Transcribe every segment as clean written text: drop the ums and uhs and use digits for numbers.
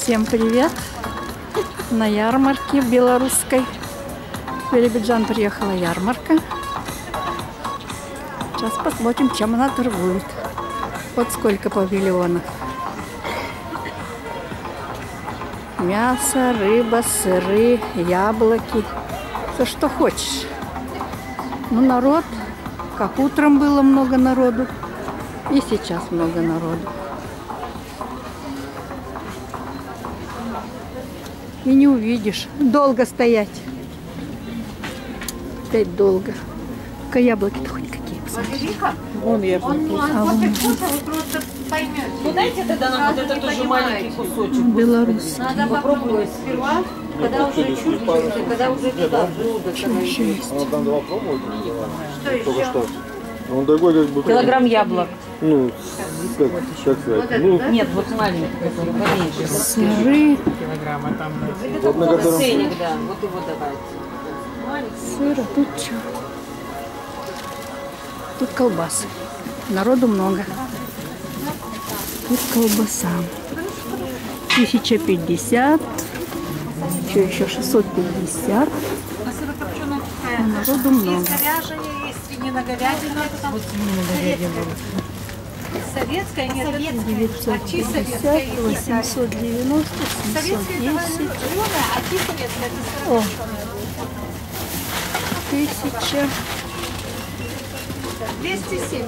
Всем привет! На ярмарке белорусской. В Биробиджан приехала ярмарка. Сейчас посмотрим, чем она торгует. Вот сколько павильонов. Мясо, рыба, сыры, яблоки. Все, что хочешь. Ну, народ, как утром было много народу, и сейчас много народу. И не увидишь. Долго стоять. Опять долго. Только яблоки-то хоть какие. Вон яблоки. Ну дайте тогда нам вот этот уже маленький кусочек. Белорус. Надо попробовать сперва, когда уже чувствуете, когда уже туда желудок. Что еще есть? Надо попробовать. Только что. Он такой как бы... Килограмм яблок. Ну, как сказать? Ну, Нет, вот маленький, который поменьше. Сыры. Килограмма там. вот на котором... Ценник, да, вот его давайте. Сыра. Тут что? Тут колбасы. Народу много. Тут колбаса. 1050. Что еще? 650. А народу много. Советская, нет, 950, 890, 710. О, 1000. 207.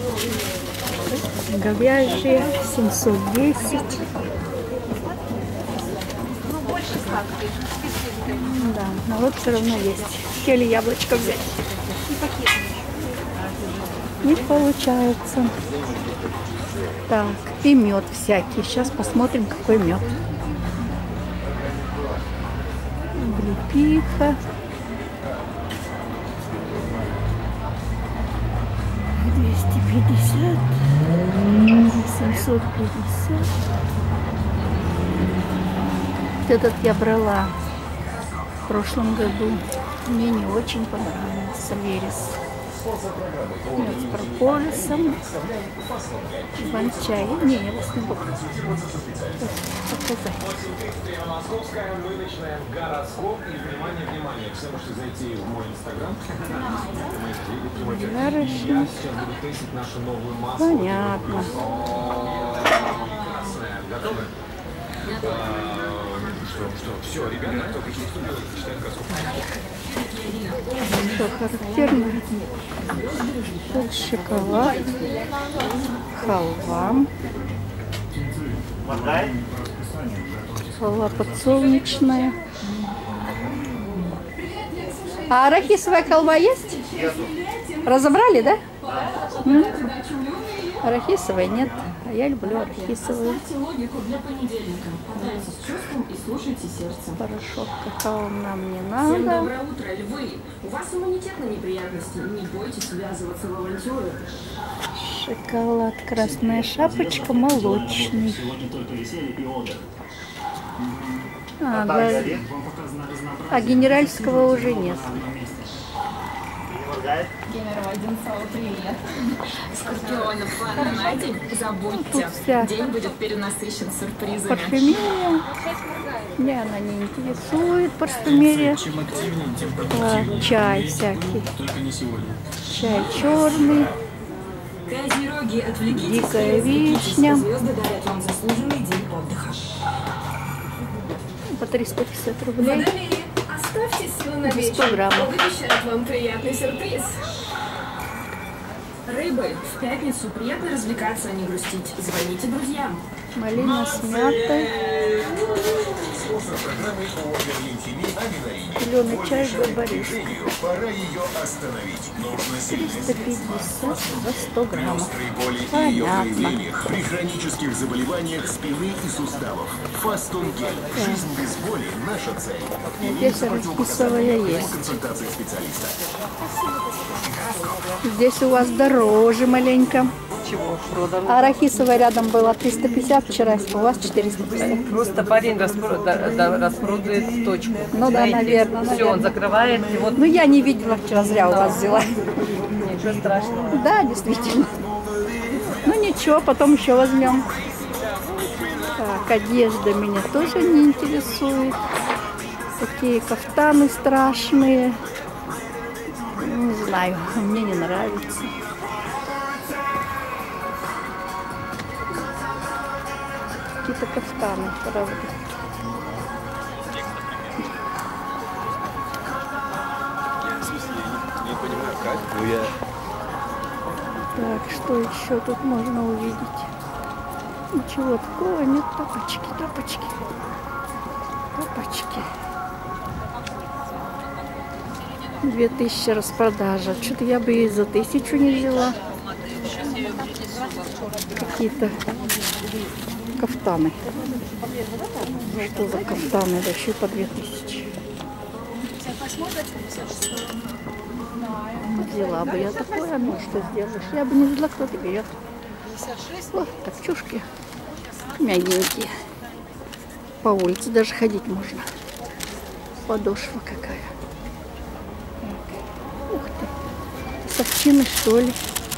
Говяжьи 710. Ну, больше сладких. Да, народ все равно есть. Хотели яблочко взять. Не получается. Так, и мед всякий. Сейчас посмотрим, какой мед. Облепиха. 250. 750. Этот я брала в прошлом году. Мне не очень понравился верес. Мед с прополисом. Иван-чай. Не, я вас не буду показать. Московская, мы начинаем гороскоп. И внимание, все можете зайти в мой инстаграм. Я сейчас буду тестить нашу новую масло. Понятно. Красная, готовы? Что, все, ребята, кто какие читают гороскоп? Что характерно? Тут шоколад, халва, халва подсолнечная. А арахисовая халва есть? Разобрали, да? Арахисовой нет. А я люблю арахисовую. Порошок какао нам не надо. Всем доброе утро, львы! У вас иммунитет на неприятности. Не бойтесь связываться в авантюры. Шоколад, красная шапочка, молочный. А генеральского уже нет. Генерал Одинцова, привет. Скорпионов, планы на день? Забудьте. Тут вся День будет перенасыщен сюрпризами. парфюмерия. Меня она не интересует, парфюмерия. Чай всякий. Чай черный. Козероги, отвлекитесь. Дикая вишня. Звезды дарят вам заслуженный день отдыха. По 350 рублей. Водолеи, оставьте силы на 100 вечер. граммов. Он обещает вам приятный сюрприз. Рыбы, в пятницу приятно развлекаться, а не грустить. Звоните друзьям. Малина с мятой. Зеленый чай барбарис. Пора ее остановить. Нужно 350 за 100 граммов. Понятно. Понятно. При хронических заболеваниях спины и суставов. Фастон гель. Жизнь без боли – наша цель. Здесь арахисовая есть. Консультации специалиста. Здесь у вас дороже маленько. Чего продано? Арахисовая рядом была 350 вчера, у вас 450. Просто парень распродает точку. Ну да, наверное. Все, он закрывает, и вот Ну я не видела вчера, зря у вас взяла. ничего страшного. Да, действительно. Ну ничего, потом еще возьмем. Так, Так, одежда меня тоже не интересует. Такие кафтаны страшные. Не знаю, мне не нравится. Какие-то кафтаны, правда. Так, что еще тут можно увидеть? Ничего такого нет. Тапочки, тапочки. Тапочки. 2000 распродажа. Что-то я бы и за 1000 не взяла. Какие-то кафтаны. Что за кафтаны? Да еще по 2000. Взяла бы я такое, ну что сделаешь? Я бы не взяла, кто-то берет. Вот так чушки мягенькие. По улице даже ходить можно. Подошва какая. Ух ты. С овчины, что ли?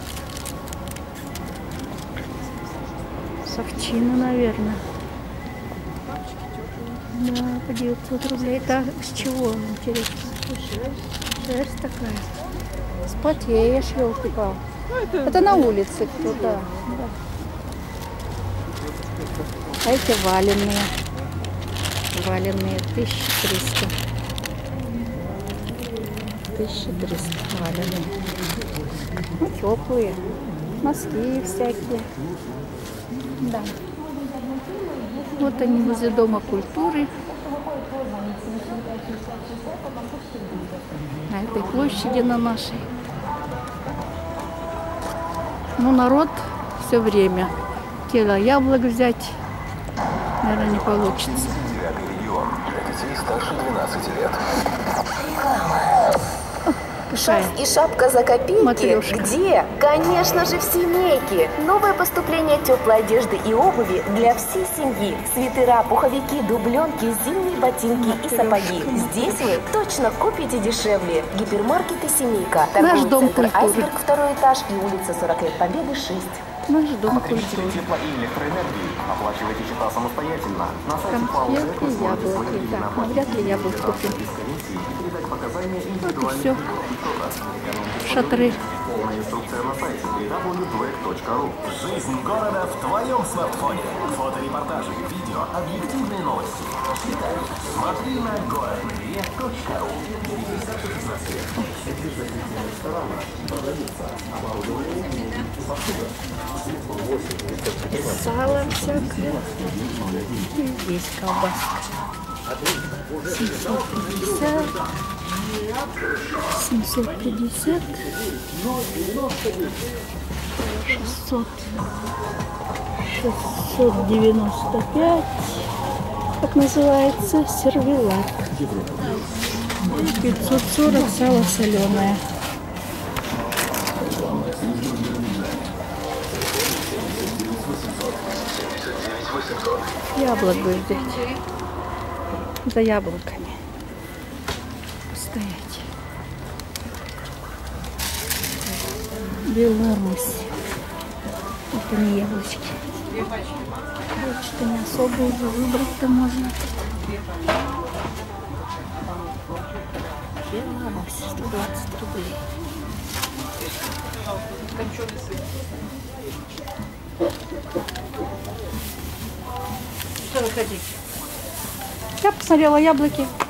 С овчины, наверное. Да, по 900 рублей. Это с чего, интересно? Шерсть такая. Спотеешь, елки-палки. Это на улице кто-то. Да. А эти валенные. Валенные 1300. 1300 валеные. Ну, теплые. Носки всякие. Да. Вот они возле Дома культуры. На этой площади на нашей. Ну, народ все время. Кило яблок взять, наверное, не получится. 9-й регион. Для детей старше 12 лет. Шерсть и шапка за копейки? Матрешка. Где? Конечно же, в Семейке. Новое поступление теплой одежды и обуви для всей семьи. Свитера, пуховики, дубленки, зимние ботинки и сапоги. Здесь вы точно купите дешевле. Гипермаркеты Семейка. Наш Торговый дом центр культуры. Айсберг, 2-й этаж и улица 40 лет Победы, 6. Наш Дом Потребители культуры. тепла и электроэнергии. Оплачивайте счета самостоятельно. На сайте Конфетки, яблоки. Так, ну вряд ли яблок купим. Вот и все. Шатры. Полная инструкция на сайте www.black.ru. Жизнь города в твоем смартфоне. Фоторепортажи, видео, объективные новости. Читай. Смотри на городмэрия.ру. Сало всякое. И здесь колбаска. 750. 750. 600. 695. Как называется? Сервелат. 540 сало соленое. Яблок бы взять. За яблоками. Стоять. Беларусь. Это не яблочки. Что не особо уже выбрать-то можно. Беларусь. 120 рублей. Что вы хотите? Я посмотрела яблоки.